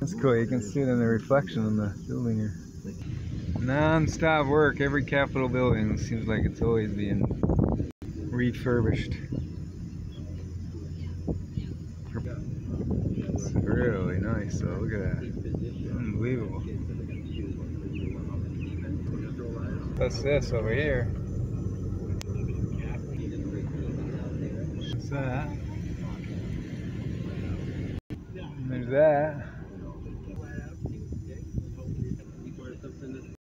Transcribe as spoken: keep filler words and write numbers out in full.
That's cool. You can see it in the reflection in the building here. Non-stop work. Every Capitol building seems like it's always being refurbished. It's really nice though. Look at that. Unbelievable. What's this over here? What's that? And there's that.